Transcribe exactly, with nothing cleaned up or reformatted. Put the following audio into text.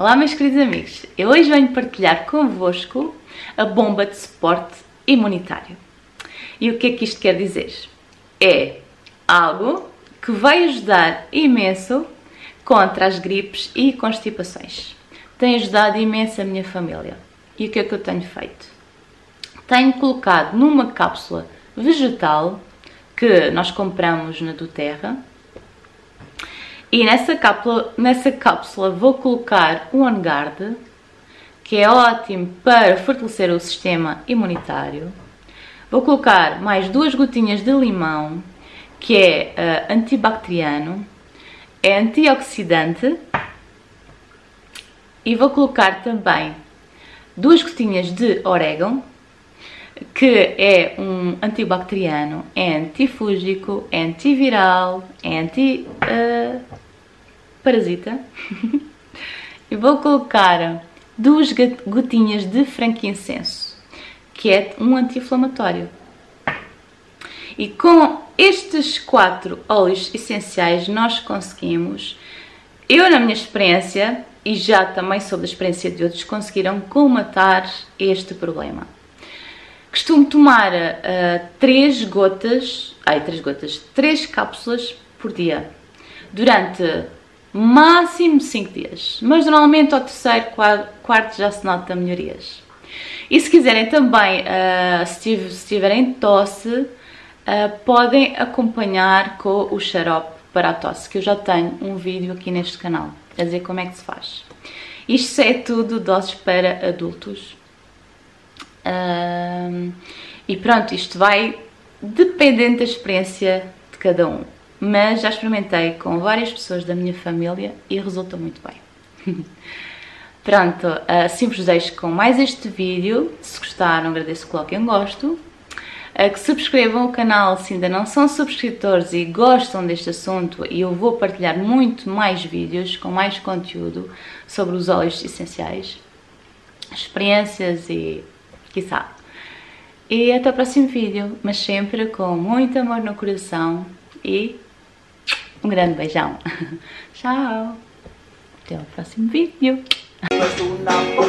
Olá meus queridos amigos, eu hoje venho partilhar convosco a bomba de suporte imunitário. E o que é que isto quer dizer? É algo que vai ajudar imenso contra as gripes e constipações. Tem ajudado imenso a minha família. E o que é que eu tenho feito? Tenho colocado numa cápsula vegetal que nós compramos na doTERRA. E nessa cápsula, nessa cápsula vou colocar o OnGuard, que é ótimo para fortalecer o sistema imunitário. Vou colocar mais duas gotinhas de limão, que é uh, antibacteriano, é antioxidante. E vou colocar também duas gotinhas de orégano, que é um antibacteriano, é antifúngico, é antiviral, é anti-parasita. Uh, e vou colocar duas gotinhas de frankincenso, que é um anti-inflamatório. E com estes quatro óleos essenciais nós conseguimos, eu na minha experiência, e já também sob a experiência de outros, conseguiram colmatar este problema. Costumo tomar uh, três gotas, ai, três gotas, três cápsulas por dia, durante máximo cinco dias, mas normalmente ao terceiro, quarto já se nota melhorias. E se quiserem também, uh, se, se tiverem tosse, uh, podem acompanhar com o xarope para a tosse, que eu já tenho um vídeo aqui neste canal, a dizer como é que se faz. Isto é tudo doses para adultos. Uh, e pronto, isto vai dependendo da experiência de cada um, mas já experimentei com várias pessoas da minha família e resulta muito bem. Pronto, assim vos deixo com mais este vídeo. Se gostaram, agradeço que coloquem um gosto, uh, que subscrevam o canal se ainda não são subscritores e gostam deste assunto, e eu vou partilhar muito mais vídeos com mais conteúdo sobre os óleos essenciais, experiências e quiçá. E até o próximo vídeo, mas sempre com muito amor no coração e um grande beijão. Tchau! Até o próximo vídeo.